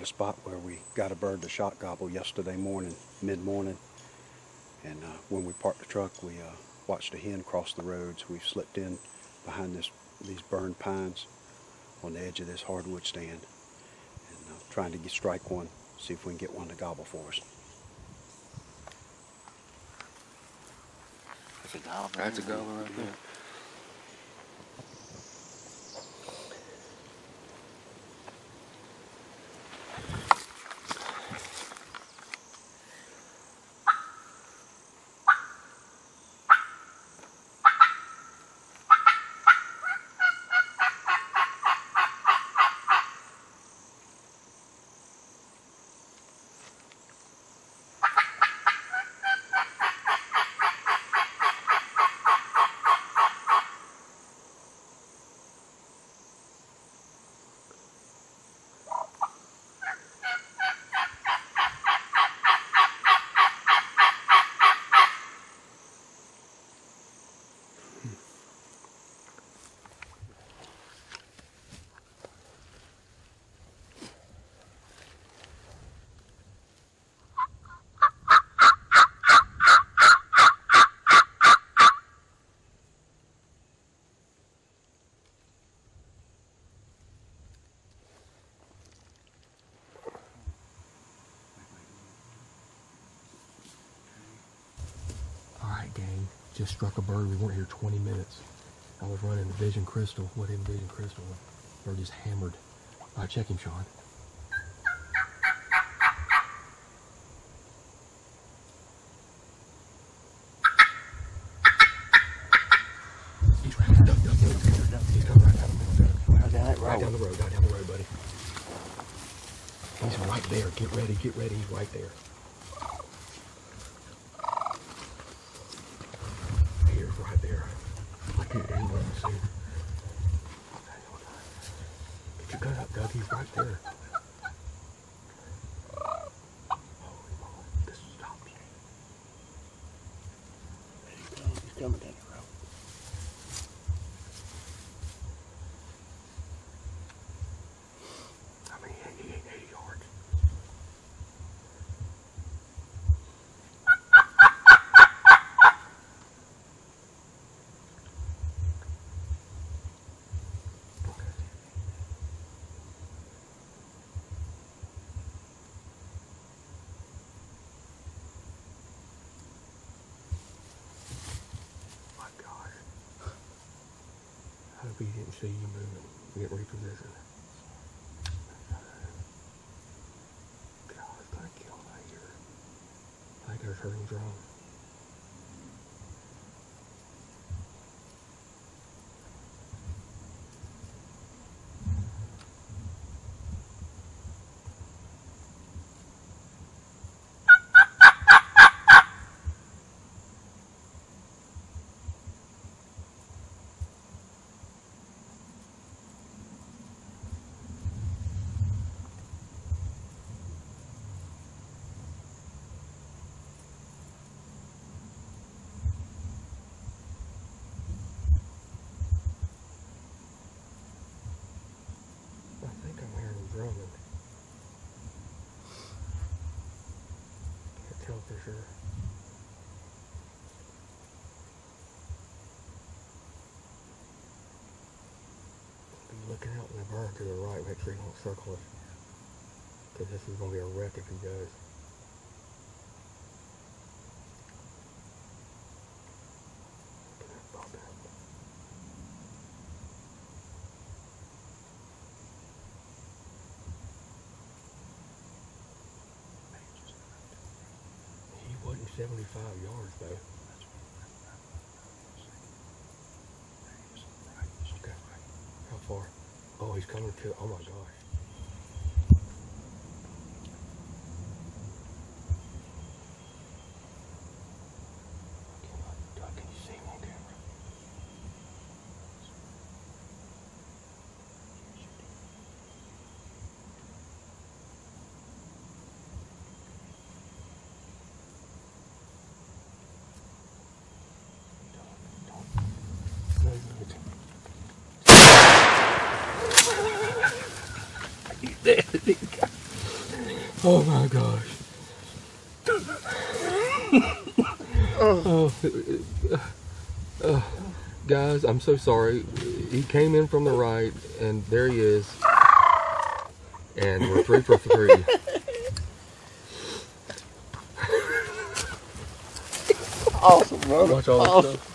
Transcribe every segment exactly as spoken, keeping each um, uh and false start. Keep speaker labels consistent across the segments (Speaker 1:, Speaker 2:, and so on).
Speaker 1: the spot where we got a bird to shot gobble yesterday morning, mid-morning. And uh, when we parked the truck, we uh, watched a hen cross the road. So we slipped in behind this, these burned pines on the edge of this hardwood stand, and uh, trying to get, strike one, see if we can get one to gobble for us.
Speaker 2: That's a gobbler.
Speaker 3: That's a gobbler right there.
Speaker 4: Gang, just struck a bird. We weren't here twenty minutes. I was running the Vision Crystal. What in Vision Crystal? Bird just hammered. All right, check him, Sean. He's right, duck, duck, duck, duck, duck. He's coming right down the middle. Right down, right, right down the road. Right down the road, buddy. He's right there. Get ready. Get ready. He's right there. Right there. Like you didn't want to see. Get your gun up, Doug. He's right there. Holy moly. This stops.
Speaker 2: There you go. He's coming down the road.
Speaker 4: I mean, he ain't eighty yards. I hope he didn't see you moving. You didn't reposition. God, it's gonna kill my ear. I think I was hurting drone. Drumming. Can't tell for sure. Be looking out in the burn to the right, make sure he don't circle us. Because this is going to be a wreck if he does. Look at that bump out. seventy-five yards though. Okay. How far? Oh, he's coming to, oh my gosh. Can you see him on camera? Oh my gosh. Oh, uh, uh, guys, I'm so sorry. He came in from the right, and there he is. And we're three for three.
Speaker 2: Awesome, brother.
Speaker 4: Watch all
Speaker 2: awesome.
Speaker 4: this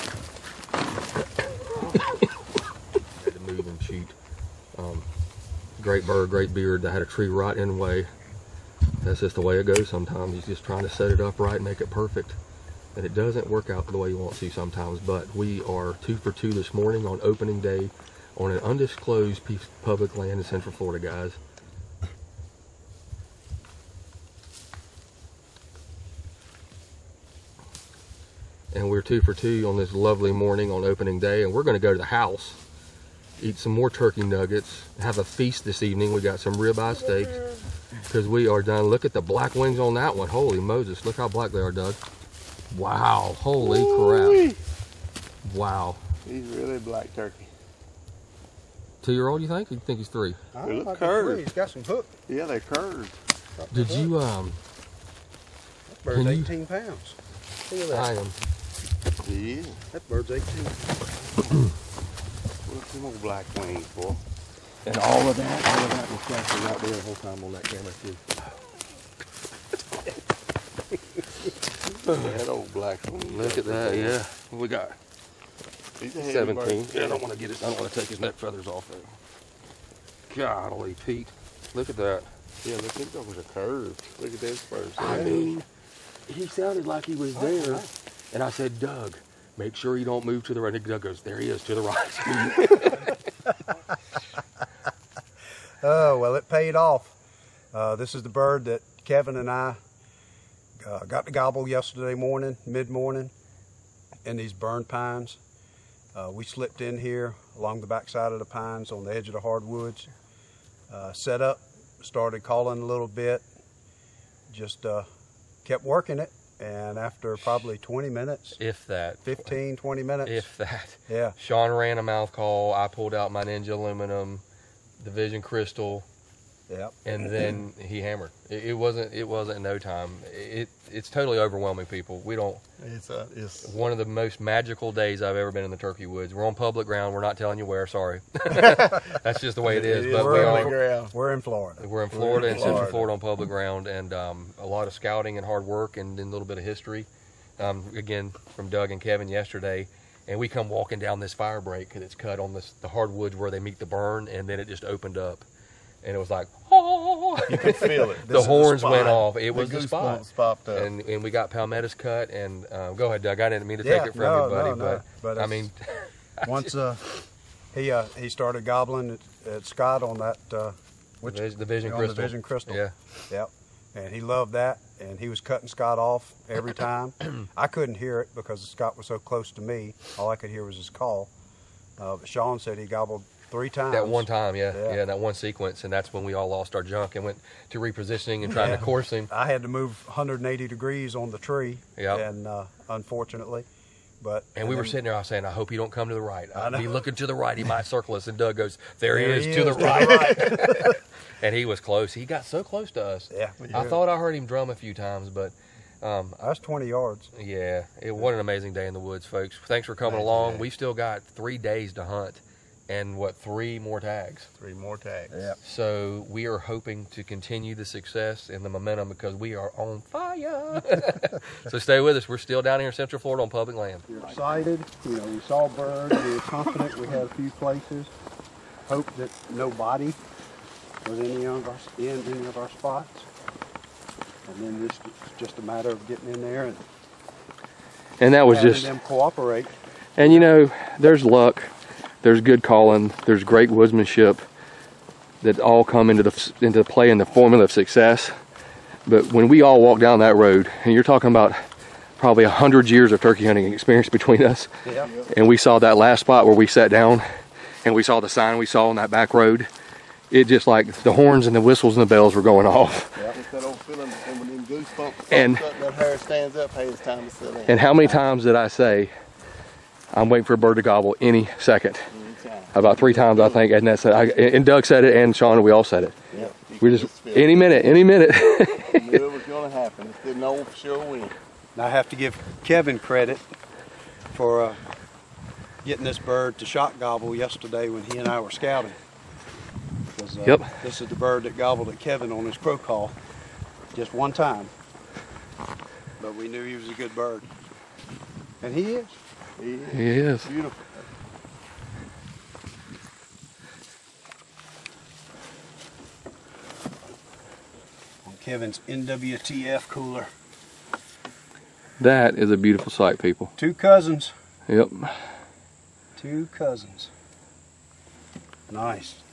Speaker 4: stuff. Had to move and shoot. Um, great bird, great beard. I had a tree right in the way. That's just the way it goes sometimes. He's just trying to set it up right and make it perfect. And it doesn't work out the way you want to sometimes. But we are two for two this morning on opening day on an undisclosed piece of public land in Central Florida, guys. And we're two for two on this lovely morning on opening day, and we're going to go to the house, eat some more turkey nuggets, have a feast this evening. We got some ribeye steaks because we are done. Look at the black wings on that one. Holy Moses, look how black they are, Doug. Wow, holy crap. Wow.
Speaker 2: He's really black turkey.
Speaker 4: Two-year-old, you think? You think he's three?
Speaker 2: They look curved.
Speaker 1: He's got some hook.
Speaker 2: Yeah, they're curved.
Speaker 4: Did you, um...
Speaker 1: That bird's
Speaker 4: Can you-
Speaker 1: eighteen pounds. Look at that.
Speaker 4: I am.
Speaker 2: Yeah.
Speaker 1: That bird's eighteen.
Speaker 2: Look at them old black wings, boy.
Speaker 4: And all of that, all of that was flashing right there the whole time on that camera, too.
Speaker 2: That old black one.
Speaker 4: Look at that, yeah. What we got?
Speaker 2: He's a heavy
Speaker 4: seventeen.
Speaker 2: bird.
Speaker 4: Yeah, I don't want to get it. I don't want to take his neck feathers off there. Golly, Pete. Look at that.
Speaker 2: Yeah, look, them dogs are curved. Look at those birds.
Speaker 4: I mean, he sounded like he was there. And I said, Doug, make sure you don't move to the right. And Doug goes, there he is, to the right.
Speaker 1: Oh, well, it paid off. Uh, this is the bird that Kevin and I uh, got to gobble yesterday morning, mid-morning, in these burn pines. Uh, we slipped in here along the backside of the pines on the edge of the hardwoods, uh, set up, started calling a little bit, just uh, kept working it, and after probably twenty minutes,
Speaker 4: If that.
Speaker 1: fifteen, twenty minutes,
Speaker 4: If that.
Speaker 1: yeah,
Speaker 4: Sean ran a mouth call. I pulled out my Ninja Aluminum, the Vision Crystal,
Speaker 1: yeah.
Speaker 4: and then he hammered. It, it wasn't. It wasn't in no time. It. It's totally overwhelming, people. We don't.
Speaker 2: It's, uh, it's
Speaker 4: One of the most magical days I've ever been in the turkey woods. We're on public ground. We're not telling you where. Sorry. That's just the way it is.
Speaker 2: It is
Speaker 4: But we
Speaker 1: public
Speaker 4: are.
Speaker 2: ground.
Speaker 1: We're in Florida.
Speaker 4: We're in Florida and Central
Speaker 2: Florida.
Speaker 4: Florida on public ground, and um, a lot of scouting and hard work, and then a little bit of history. Um, again, from Doug and Kevin yesterday, and we come walking down this fire break because it's cut on this the hardwoods where they meet the burn, and then it just opened up, and it was like, oh,
Speaker 2: You could feel it.
Speaker 4: the
Speaker 2: This is
Speaker 4: horns
Speaker 2: spot.
Speaker 4: went off. It was
Speaker 2: the
Speaker 4: the spot,
Speaker 2: goosebumps popped up.
Speaker 4: and and we got palmettos cut. And uh, go ahead, Doug. I didn't mean to
Speaker 1: Yeah,
Speaker 4: take it from
Speaker 1: no,
Speaker 4: you, buddy,
Speaker 1: no, no,
Speaker 4: but,
Speaker 1: but
Speaker 4: I
Speaker 1: it's-
Speaker 4: mean,
Speaker 1: Once uh, he uh, he started gobbling at, at Scott on that uh, which
Speaker 4: the Vision, the Vision
Speaker 1: on
Speaker 4: Crystal.
Speaker 1: the Vision Crystal.
Speaker 4: Yeah.
Speaker 1: Yep. And he loved that, and he was cutting Scott off every time. I couldn't hear it because Scott was so close to me. All I could hear was his call. Uh, but Sean said he gobbled three times.
Speaker 4: That one time, yeah,
Speaker 1: Yeah.
Speaker 4: yeah, that one sequence, and that's when we all lost our junk and went to repositioning and trying
Speaker 1: Yeah.
Speaker 4: to course him.
Speaker 1: I had to move one hundred eighty degrees on the tree,
Speaker 4: Yep.
Speaker 1: and uh, unfortunately, but
Speaker 4: And we were
Speaker 1: then-
Speaker 4: sitting there, I was saying, I hope he don't come to the right.
Speaker 1: I
Speaker 4: I'd
Speaker 1: know.
Speaker 4: be looking to the right, he might circle us. And Doug goes, there,
Speaker 1: There
Speaker 4: he is,
Speaker 1: he
Speaker 4: to the
Speaker 1: is, to the
Speaker 4: right. And he was close. He got so close to us.
Speaker 1: Yeah.
Speaker 4: I thought I heard him drum a few times, but um,
Speaker 1: I was twenty yards.
Speaker 4: yeah, it what an amazing day in the woods, folks. Thanks for coming
Speaker 2: Thank you,
Speaker 4: along.
Speaker 2: man.
Speaker 4: We've still got three days to hunt and, what, three more tags.
Speaker 2: Three more tags.
Speaker 1: Yeah.
Speaker 4: So we are hoping to continue the success and the momentum because we are on fire. So stay with us. We're still down here in Central Florida on public land.
Speaker 1: We're excited. You know, we saw birds. We were confident. We had a few places. Hope that nobody was in any of our in any of our spots. And then this it's just a matter of getting in there and
Speaker 4: And that was
Speaker 1: having
Speaker 4: just,
Speaker 1: them cooperate.
Speaker 4: and you know, there's luck, there's good calling, there's great woodsmanship that all come into the into play in the formula of success. But when we all walk down that road, and you're talking about probably a hundred years of turkey hunting experience between us,
Speaker 1: Yeah.
Speaker 4: and we saw that last spot where we sat down, and we saw the sign we saw on that back road, it just like the horns and the whistles and the bells were going off.
Speaker 2: Yeah. It's that old feeling, and when them goosebumps
Speaker 4: And-
Speaker 2: pops up, that hair stands up, hey, it's time to sit in.
Speaker 4: And how many times did I say, I'm waiting for a bird to gobble any second?
Speaker 2: Mm, times.
Speaker 4: About three times, I think, and that's it. I, and Doug said it, and Sean, we all said it.
Speaker 2: Yep.
Speaker 4: We just any minute, any minute.
Speaker 2: I knew it was going to happen. It's didn't know for sure when.
Speaker 1: I have to give Kevin credit for uh, getting this bird to shot gobble yesterday when he and I were scouting. Uh,
Speaker 4: yep.
Speaker 1: This is the bird that gobbled at Kevin on his crow call just one time. But we knew he was a good bird. And he is.
Speaker 2: He is.
Speaker 4: He is.
Speaker 2: Beautiful.
Speaker 1: On Kevin's N W T F cooler.
Speaker 4: That is a beautiful sight, people.
Speaker 1: Two cousins.
Speaker 4: Yep.
Speaker 1: Two cousins. Nice.